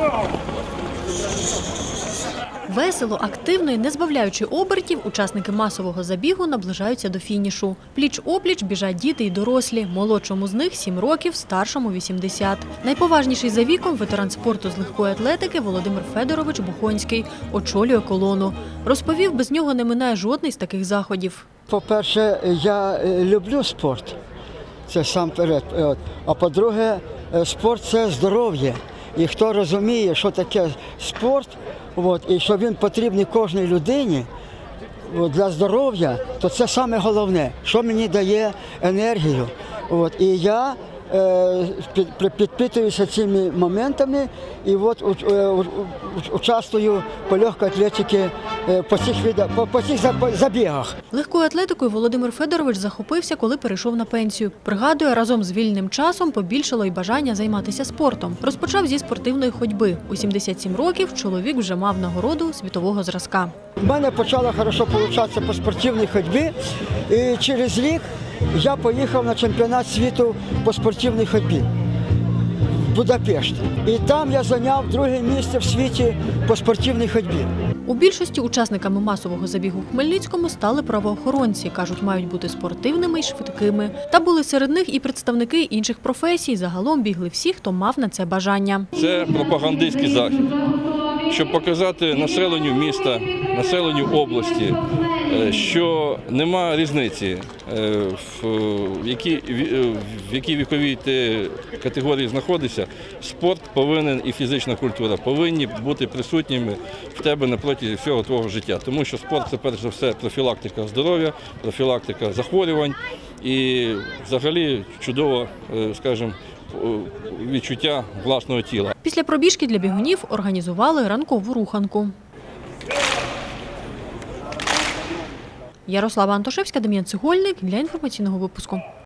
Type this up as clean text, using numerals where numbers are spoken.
Весело, активно і не збавляючи обертів, учасники масового забігу наближаються до фінішу. Пліч-опліч біжать діти і дорослі. Молодшому з них 7 років, старшому – 80. Найповажніший за віком – ветеран спорту з легкої атлетики Володимир Федорович Бухонський. Очолює колону. Розповів, без нього не минає жодний з таких заходів. По-перше, я люблю спорт. Це сам перед. А по-друге, спорт – це здоров'я. І хто розуміє, що таке спорт, і що він потрібний кожній людині для здоров'я, то це саме головне, що мені дає енергію. І я підпитуюся цими моментами і участвую по легкій атлетиці по цих забігах. Легкою атлетикою Володимир Федорович захопився, коли перейшов на пенсію. Пригадує, разом з вільним часом побільшало й бажання займатися спортом. Розпочав зі спортивної ходьби. У 77 років чоловік вже мав нагороду світового зразка. У мене почало добре виходити по спортивній ходьбі, і через рік я поїхав на чемпіонат світу по спортивній ходьбі в Будапешт. І там я зайняв друге місце в світі по спортивній ходьбі. У більшості учасниками масового забігу в Хмельницькому стали правоохоронці. Кажуть, мають бути спортивними і швидкими. Та були серед них і представники інших професій. Загалом бігли всі, хто мав на це бажання. Це пропагандистський захід, щоб показати населенню міста, населенню області, що нема різниці, в якій віковій ти категорії знаходишся. Спорт повинен і фізична культура повинні бути присутніми в тебе на протязі всього твого життя. Тому що спорт – це перш за все профілактика здоров'я, профілактика захворювань і взагалі чудове, скажімо, відчуття власного тіла. Після пробіжки для бігунів організували ранкову руханку. Ярослава Антошевська, Дем'ян Цегольник для інформаційного випуску.